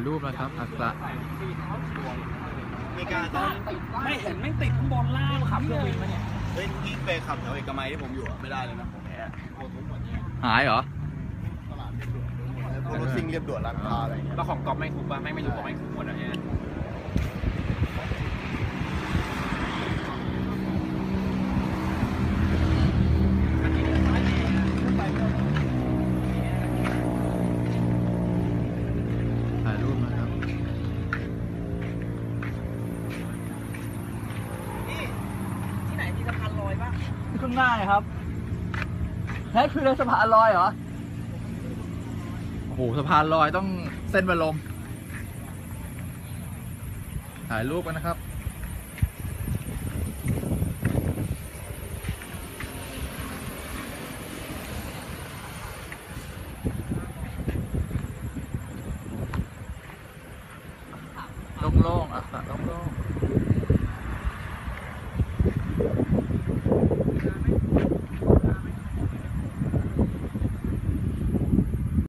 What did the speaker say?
รูปนะครับอักระมีการต้องไม่เห็นไม่ติดข้างบนล่างขับเครื่องบินมาเนี่ยเฮ้ยยิ่งไปขับแถวเอกมัยที่ผมอยู่ไม่ได้เลยนะผมแพ้โคตรทุกหมดเนี่ยหายเหรอตลาดเรียบด่วนพวกรถซิ่งเรียบด่วนร้านค้าอะไรเงี้ยแล้วของก๊อฟไม่ถูกป่ะไม่รู้ของไม่ถูกหมดอ่ะเนี่ยถ่ายรูปนะครับที่ไหนมีสะพานลอยป่ะข้างหน้าครับแท้คือสะพานลอยเหรอโอ้โหสะพานลอยต้องเส้นบรมถ่ายรูปกันนะครับโล่งๆอ่ะโล่งๆ